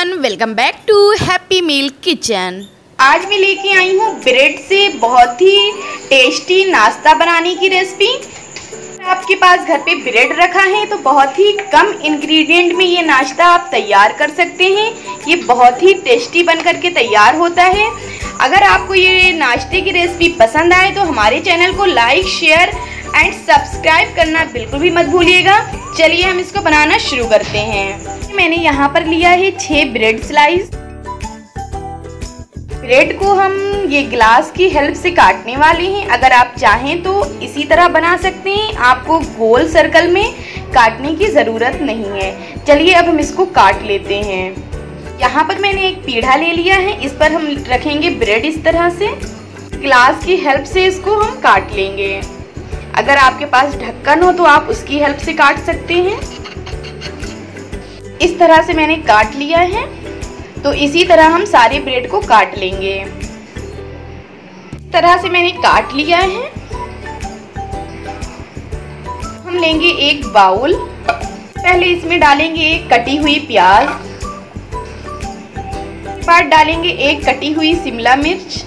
Everyone, welcome back to Happy Meal Kitchen. आज मैं लेके आई हूँ ब्रेड से बहुत ही टेस्टी नाश्ता बनाने की रेसिपी। आपके पास घर पे ब्रेड रखा है तो बहुत ही कम इंग्रेडिएंट में ये नाश्ता आप तैयार कर सकते हैं। ये बहुत ही टेस्टी बन करके तैयार होता है। अगर आपको ये नाश्ते की रेसिपी पसंद आए तो हमारे चैनल को लाइक, शेयर एंड सब्सक्राइब करना बिल्कुल भी मत भूलिएगा। चलिए हम इसको बनाना शुरू करते हैं। मैंने यहाँ पर लिया है 6 ब्रेड स्लाइस। ब्रेड को हम ये ग्लास की हेल्प से काटने वाले हैं। अगर आप चाहें तो इसी तरह बना सकते हैं, आपको गोल सर्कल में काटने की ज़रूरत नहीं है। चलिए अब हम इसको काट लेते हैं। यहाँ पर मैंने एक पीढ़ा ले लिया है, इस पर हम रखेंगे ब्रेड। इस तरह से ग्लास की हेल्प से इसको हम काट लेंगे। अगर आपके पास ढक्कन हो तो आप उसकी हेल्प से काट सकते हैं। इस तरह से मैंने काट लिया है, तो इसी तरह हम सारे ब्रेड को काट लेंगे। इस तरह से मैंने काट लिया है। हम लेंगे एक बाउल। पहले इसमें डालेंगे एक कटी हुई प्याज, बाद डालेंगे एक कटी हुई शिमला मिर्च।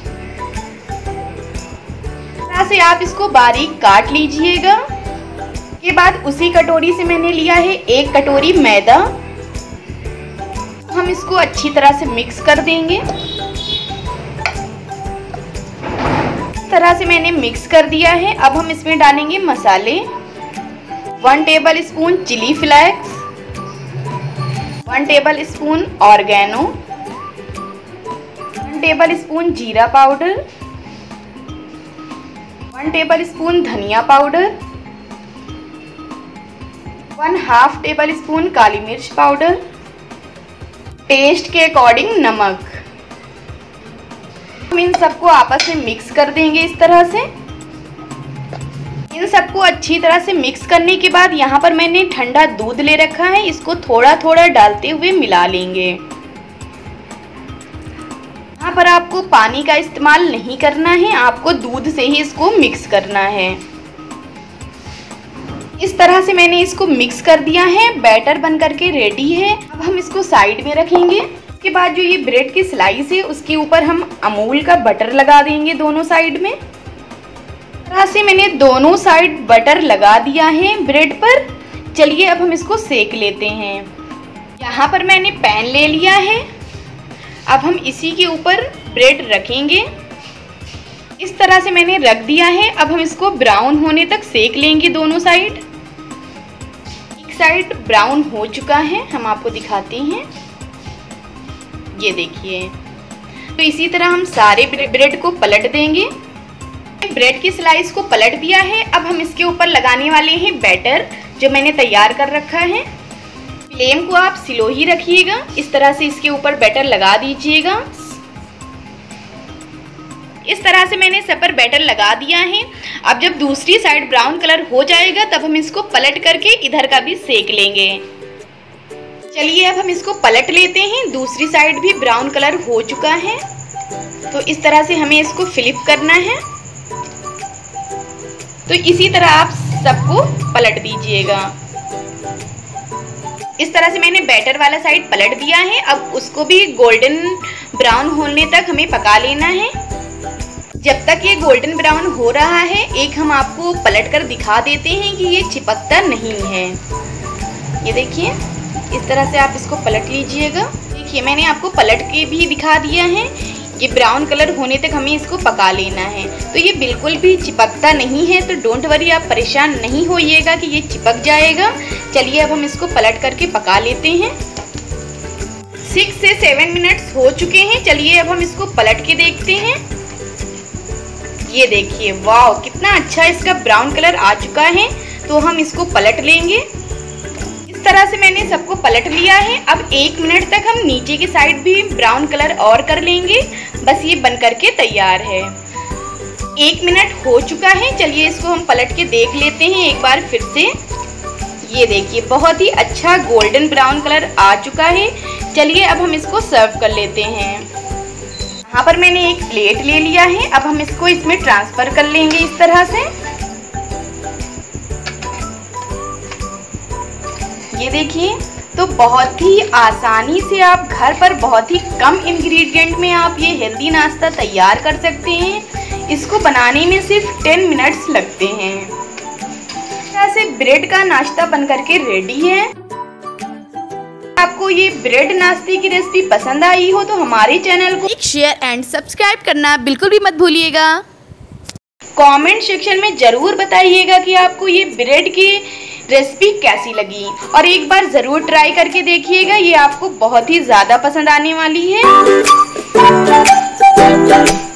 से आप इसको बारीक काट लीजिएगा। के बाद उसी कटोरी से मैंने लिया है एक कटोरी मैदा। हम इसको अच्छी तरह से मिक्स कर देंगे। इस तरह से मैंने मिक्स कर दिया है। अब हम इसमें डालेंगे मसाले। 1 tablespoon chilli flakes, 1 tablespoon oregano, 1 tablespoon जीरा पाउडर, 1 टेबल स्पून धनिया पाउडर, 1/2 टेबल स्पून काली मिर्च पाउडर, टेस्ट के अकॉर्डिंग नमक। हम इन सबको आपस में मिक्स कर देंगे। इस तरह से इन सबको अच्छी तरह से मिक्स करने के बाद यहाँ पर मैंने ठंडा दूध ले रखा है, इसको थोड़ा थोड़ा डालते हुए मिला लेंगे। यहाँ पर आपको पानी का इस्तेमाल नहीं करना है, आपको दूध से ही इसको मिक्स करना है। इस तरह से मैंने इसको मिक्स कर दिया है। बैटर बन करके रेडी है। अब हम इसको साइड में रखेंगे। उसके बाद जो ये ब्रेड की स्लाइस है उसके ऊपर हम अमूल का बटर लगा देंगे दोनों साइड में। इस तरह से मैंने दोनों साइड बटर लगा दिया है ब्रेड पर। चलिए अब हम इसको सेक लेते हैं। यहाँ पर मैंने पैन ले लिया है। अब हम इसी के ऊपर ब्रेड रखेंगे। इस तरह से मैंने रख दिया है। अब हम इसको ब्राउन होने तक सेक लेंगे दोनों साइड। एक साइड ब्राउन हो चुका है, हम आपको दिखाते हैं। ये देखिए। तो इसी तरह हम सारे ब्रेड को पलट देंगे। ब्रेड की स्लाइस को पलट दिया है। अब हम इसके ऊपर लगाने वाले हैं बैटर जो मैंने तैयार कर रखा है। फ्लेम को आप स्लो ही रखिएगा। इस तरह से इसके ऊपर बैटर लगा दीजिएगा। इस तरह से मैंने सब पर बैटर लगा दिया है। अब जब दूसरी साइड ब्राउन कलर हो जाएगा तब हम इसको पलट करके इधर का भी सेक लेंगे। चलिए अब हम इसको पलट लेते हैं। दूसरी साइड भी ब्राउन कलर हो चुका है, तो इस तरह से हमें इसको फ्लिप करना है। तो इसी तरह आप सबको पलट दीजिएगा। इस तरह से मैंने बैटर वाला साइड पलट दिया है। अब उसको भी गोल्डन ब्राउन होने तक हमें पका लेना है। जब तक ये गोल्डन ब्राउन हो रहा है, एक हम आपको पलट कर दिखा देते हैं कि ये चिपकता नहीं है। ये देखिए, इस तरह से आप इसको पलट लीजिएगा। देखिए मैंने आपको पलट के भी दिखा दिया है। ये ब्राउन कलर होने तक हमें इसको पका लेना है। तो ये बिल्कुल भी चिपकता नहीं है, तो डोंट वरी, आप परेशान नहीं होइएगा कि ये चिपक जाएगा। चलिए अब हम इसको पलट करके पका लेते हैं। 6 से 7 मिनट्स हो चुके हैं। चलिए अब हम इसको पलट के देखते हैं। ये देखिए, वाह कितना अच्छा इसका ब्राउन कलर आ चुका है। तो हम इसको पलट लेंगे। इस तरह से मैंने सबको पलट लिया है। अब 1 मिनट तक हम नीचे की साइड भी ब्राउन कलर और कर लेंगे। बस ये बन करके तैयार है। 1 मिनट हो चुका है। चलिए इसको हम पलट के देख लेते हैं एक बार फिर से। ये देखिए, बहुत ही अच्छा गोल्डन ब्राउन कलर आ चुका है। चलिए अब हम इसको सर्व कर लेते हैं। यहाँ पर मैंने एक प्लेट ले लिया है। अब हम इसको इसमें ट्रांसफ़र कर लेंगे इस तरह से। ये देखिए, तो बहुत ही आसानी से आप घर पर बहुत ही कम इंग्रेडिएंट में आप ये हेल्दी नाश्ता तैयार कर सकते हैं। इसको बनाने में सिर्फ 10 मिनट्स लगते हैं। ऐसे ब्रेड का नाश्ता बन करके रेडी है। आपको ये ब्रेड नाश्ते की रेसिपी पसंद आई हो तो हमारे चैनल को लाइक, शेयर एंड सब्सक्राइब करना बिल्कुल भी मत भूलिएगा। कमेंट सेक्शन में ज़रूर बताइएगा कि आपको ये ब्रेड की रेसिपी कैसी लगी और एक बार ज़रूर ट्राई करके देखिएगा। ये आपको बहुत ही ज़्यादा पसंद आने वाली है।